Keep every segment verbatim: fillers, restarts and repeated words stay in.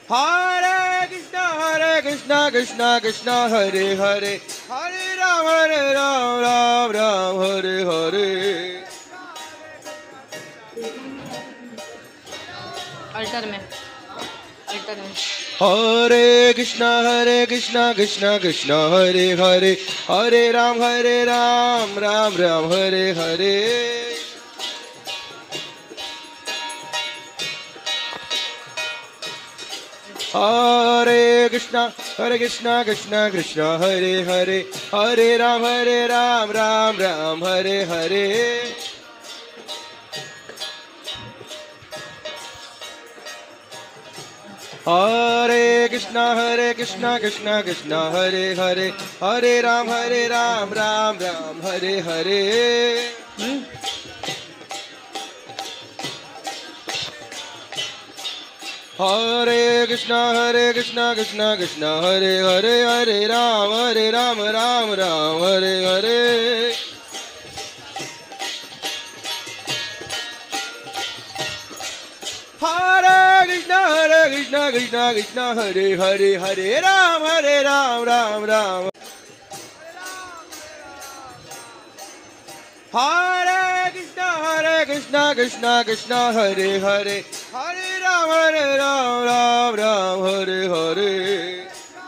Hare Krishna, Hare Krishna, Krishna Krishna, Hare Hare, Hare Ram, Hare Ram, Ram Ram, Hare Hare. अल्टर में अल्टर में Hare Krishna, Hare Krishna, Krishna Krishna, Hare Hare, Hare Ram, Hare Ram, Ram Ram, Hare Hare. Hare Krishna, Hare Krishna, Krishna Krishna, Hare Hare, Hare Ram, Hare Ram, Ram Ram, Hare Hare. Hare Krishna, Hare Krishna, Krishna Krishna, Hare Hare, Hare Ram, Hare Ram, Ram Ram, Hare Hare. Hare Krishna, Hare Krishna, Krishna Krishna, Hare Hare, Hare Ram, Hare Ram, Ram Ram, Hare Hare. Hare Krishna, Hare Krishna, Krishna Krishna, Hare Hare, Hare Ram, Hare Ram, Ram Ram. Hare Krishna, Hare Krishna, Krishna Krishna, Hare Hare, Hare Ram, Hare Ram, Ram Ram, Hare Hare.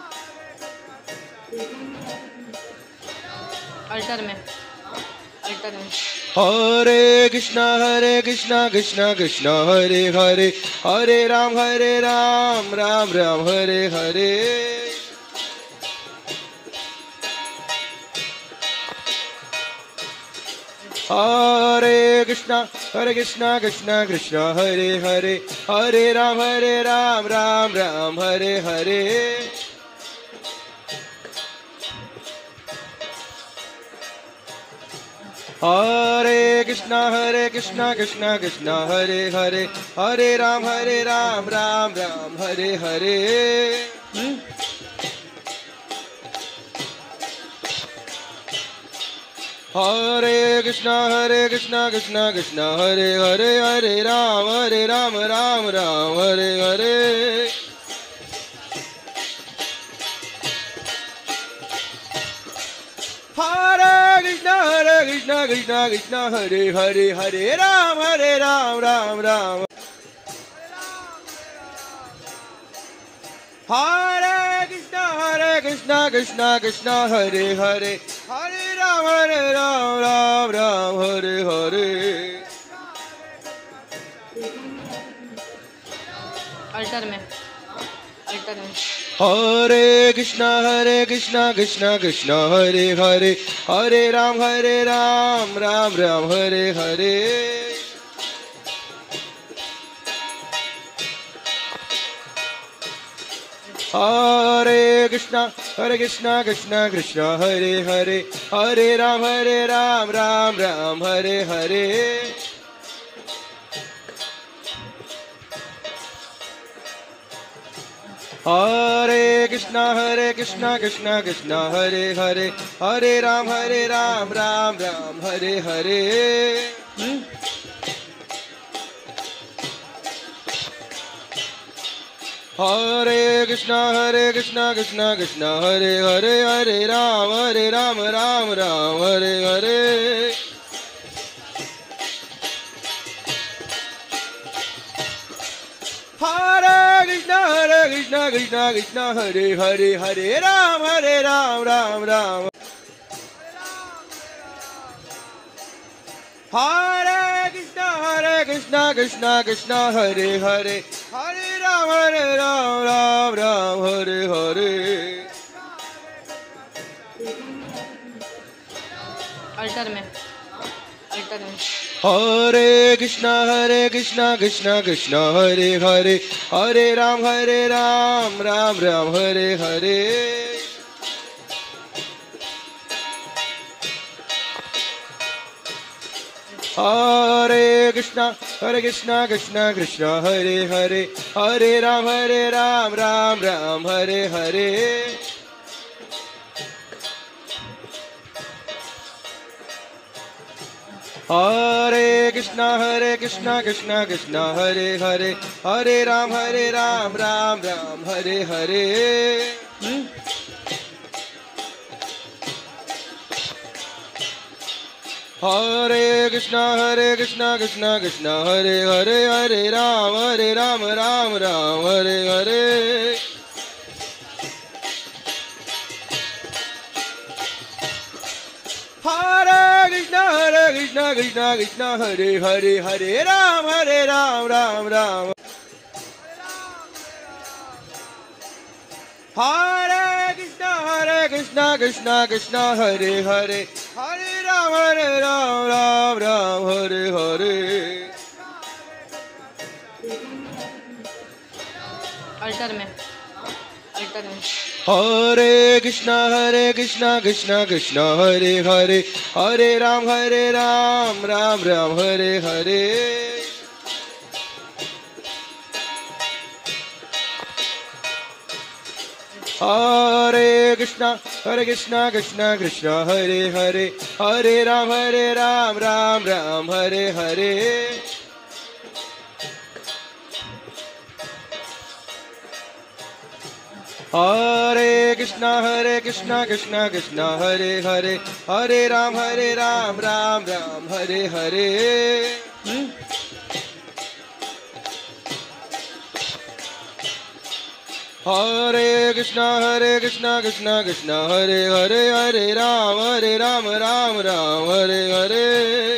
अल्टर में अल्टर में Hare Krishna, Hare Krishna, Krishna Krishna, Hare Hare, Hare Ram, Hare Ram, Ram Ram, Hare Hare. Hare Krishna, Hare Krishna, Krishna Krishna, Hare Hare, Hare Ram, Hare Ram, Ram Ram, Hare Hare. Hare Krishna, Hare Krishna, Krishna Krishna, Hare Hare, Hare Ram, Hare Ram, Ram Ram, Hare Hare. Hare Krishna, Hare Krishna, Krishna Krishna, Hare Hare, Hare Ram, Hare Ram, Ram Ram, Hare Hare. Hare Krishna, Hare Krishna, Krishna Krishna, Hare Hare, Hare Ram, Hare Ram, Ram Ram. Hare Krishna, Hare Krishna, Krishna Krishna, Hare Hare, Hare Ram, Hare Ram, Ram Ram, Hare Hare. अल्टर में अल्टर में Hare Krishna, Hare Krishna, Krishna Krishna, Hare Hare, Hare Ram, Hare Ram, Ram Ram, Hare Hare. Hare Krishna, Hare Krishna, Krishna Krishna, Hare Hare, Hare Ram, Hare Ram, Ram Ram, Hare Hare. Hare Krishna, Hare Krishna, Krishna Krishna, Hare Hare, Hare Ram, Hare Ram, Ram Ram, Hare Hare. Hare Krishna, Hare Krishna, Krishna Krishna, Hare Hare, Hare Ram, Hare Ram, Ram Ram, Hare Hare. Hare Krishna, Hare Krishna, Krishna Krishna, Hare Hare, Hare Ram, Hare Ram, Ram Ram. Hare Krishna, Hare Krishna, Krishna Krishna, Hare Hare, Hare Ram, Hare Ram, Ram Ram, Hare Hare. अल्टर में अल्टर में Hare Krishna, Hare Krishna, Krishna Krishna, Hare Hare, Hare Ram, Hare Ram, Ram Ram, Hare Hare. Hare Krishna, Hare Krishna, Krishna Krishna, Hare Hare, Hare Ram, Hare Ram, Ram Ram, Hare Hare. Hare Krishna, Hare Krishna, Krishna Krishna, Hare Hare, Hare Ram, Hare Ram, Ram Ram, Hare Hare. Hmm? Hare Krishna, Hare Krishna, Krishna Krishna, Hare Hare, Hare Ram, Hare Ram, Ram Ram, Hare Hare. Hare Krishna, Hare Krishna, Krishna Krishna, Hare Hare, Hare Ram, Hare Ram, Ram Ram. Hare Krishna, Hare Krishna, Krishna Krishna, Hare Hare, Hare Ram, Hare Ram, Ram Ram, Hare Hare. अल्टर में अल्टर में Hare Krishna, Hare Krishna, Krishna Krishna, Hare Hare, Hare Ram, Hare Ram, Ram Ram, Hare Hare. Hare Krishna, Hare Krishna, Krishna Krishna, Hare Hare, Hare Ram, Hare Ram, Ram Ram, Hare Hare. Hare Krishna, Hare Krishna, Krishna Krishna, Hare Hare, Hare Ram, Hare Ram, Ram Ram, Hare Hare. Hmm? Hare Krishna, Hare Krishna, Krishna Krishna, Hare Hare, Hare Ram, Hare Ram, Ram Ram, Hare Hare.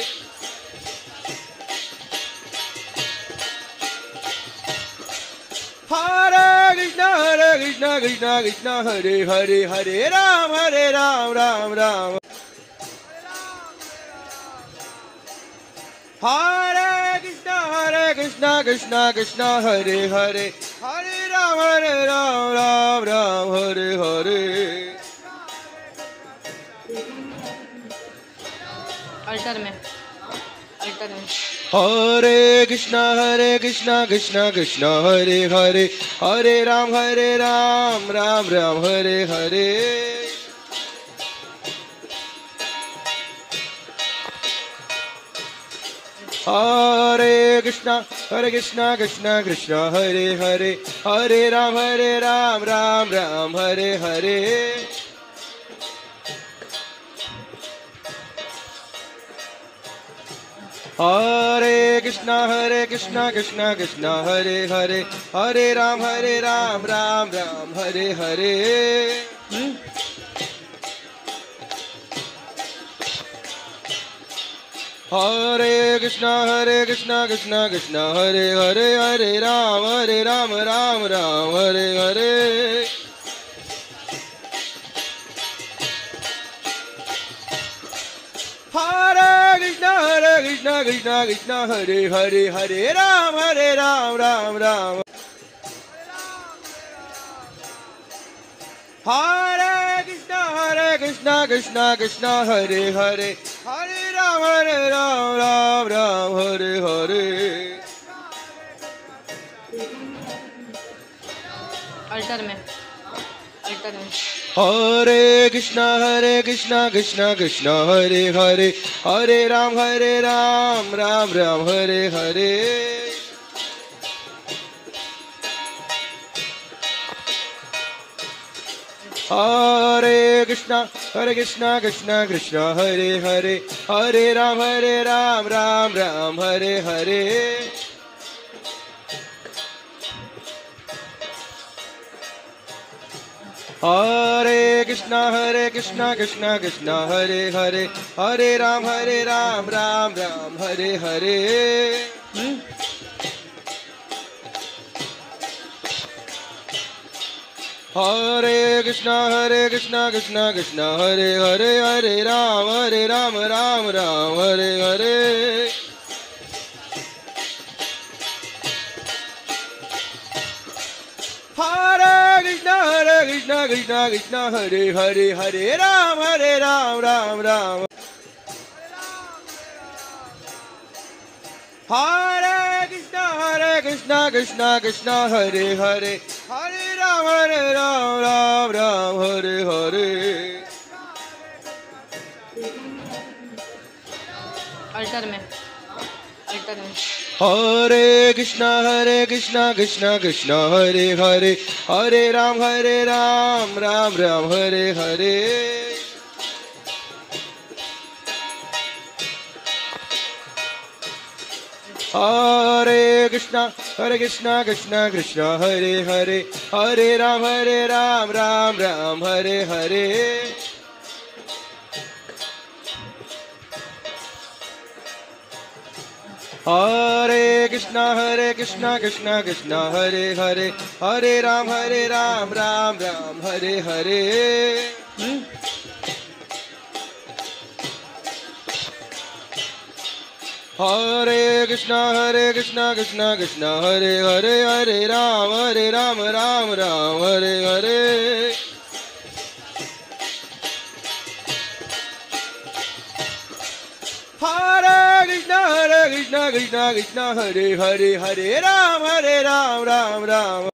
Hare Krishna, Hare Krishna, Krishna Krishna, Hare Hare, Hare Ram, Hare Ram, Ram Ram. Hare Krishna, Hare Krishna, Krishna Krishna, Hare Hare, Hare Ram, Hare Ram, Ram Ram, Hare Hare. अल्टर में अल्टर में Hare Krishna, Hare Krishna, Krishna Krishna, Hare Hare, Hare Ram, Hare Ram, Ram Ram, Hare Hare. Hare Krishna, Hare Krishna, Krishna Krishna, Hare Hare, Hare Ram, Hare Ram, Ram Ram, Hare Hare. Hare Krishna, Hare Krishna, Krishna Krishna, Hare Hare, Hare Ram, Hare Ram, Ram Ram, Hare Hare. Hmm? Hare Krishna, Hare Krishna, Krishna Krishna, Hare Hare, Hare Ram, Hare Ram, Ram Ram, Hare Hare. Hare Krishna, Hare Krishna, Krishna Krishna, Hare Hare, Hare Ram, Hare Ram, Ram Ram. Hare Krishna, Hare Krishna, Krishna Krishna, Hare Hare, Hare Ram, Hare Ram, Ram Ram, Hare Hare. अल्टर में अल्टर में Hare Krishna, Hare Krishna, Krishna Krishna, Hare Hare, Hare Ram, Hare Ram, Ram Ram, Hare Hare. Hare Krishna, Hare Krishna, Krishna Krishna, Hare Hare, Hare Ram, Hare Ram, Ram Ram, Hare Hare. Hare Krishna, Hare Krishna, Krishna Krishna, Hare Hare, Hare Ram, Hare Ram, Ram Ram, Hare Hare. Hmm? Hare Krishna, Hare Krishna, Krishna Krishna, Hare Hare, Hare Ram, Hare Ram, Ram Ram, Hare Hare. Hare Krishna, Hare Krishna, Krishna Krishna, Hare Hare, Hare Ram, Hare Ram, Ram Ram. Hare Krishna, Hare Krishna, Krishna Krishna, Hare Hare, Hare Ram, Hare Ram, Ram Ram, Hare Hare. अल्टर अल्टर में अल्टर में हरे कृष्णा हरे कृष्णा कृष्णा कृष्णा हरे हरे हरे राम हरे राम राम राम हरे हरे हरे कृष्णा हरे कृष्णा कृष्णा कृष्णा हरे हरे हरे राम हरे राम राम राम हरे हरे हरे कृष्णा हरे कृष्णा कृष्णा कृष्णा हरे हरे हरे राम हरे राम राम राम हरे हरे हरे कृष्णा हरे कृष्णा कृष्णा कृष्णा हरे हरे हरे राम हरे राम राम राम हरे हरे हरे कृष्णा हरे कृष्णा कृष्णा कृष्णा हरे हरे हरे राम हरे राम राम राम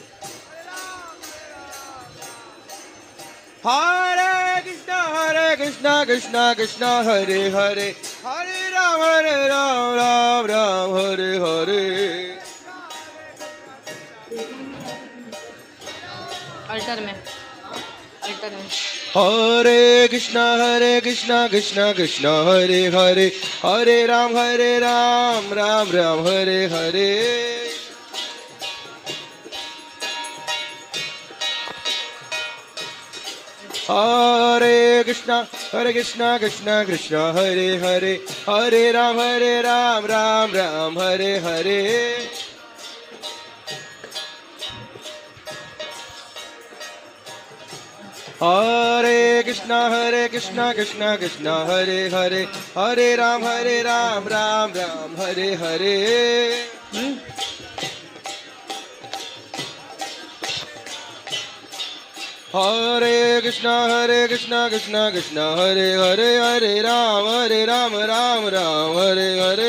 हरे कृष्णा हरे कृष्णा कृष्णा कृष्णा हरे हरे हरे राम हरे राम राम राम हरे हरे अल्टर में अल्टर में हरे कृष्णा हरे कृष्णा कृष्णा कृष्णा हरे हरे हरे राम हरे राम राम राम हरे हरे हरे कृष्णा हरे कृष्णा कृष्णा कृष्णा हरे हरे हरे राम हरे राम राम राम हरे हरे हरे कृष्णा हरे कृष्णा कृष्णा कृष्णा हरे हरे हरे राम हरे राम राम राम हरे हरे हरे कृष्णा हरे कृष्णा कृष्णा कृष्णा हरे हरे हरे राम हरे राम राम राम हरे हरे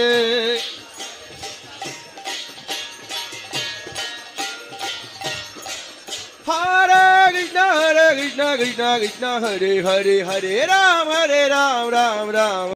हरे कृष्णा हरे कृष्णा कृष्णा कृष्णा हरे हरे हरे राम हरे राम राम राम